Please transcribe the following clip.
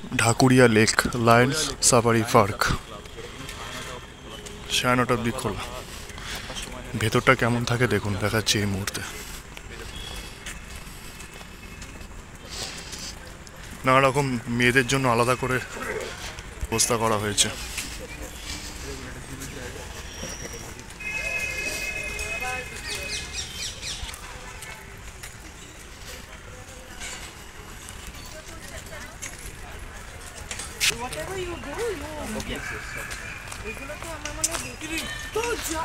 Dhakuria lake lions safari park 9:30 অবধি খোলা। ভেতরটা কেমন থাকে দেখুন, দেখাচ্ছি এই মুহূর্তে। নানা রকম মেয়েদের জন্য আলাদা করে ব্যবস্থা করা হয়েছে। Whatever you do, you এগুলো তো আমার মনে হয় তো যা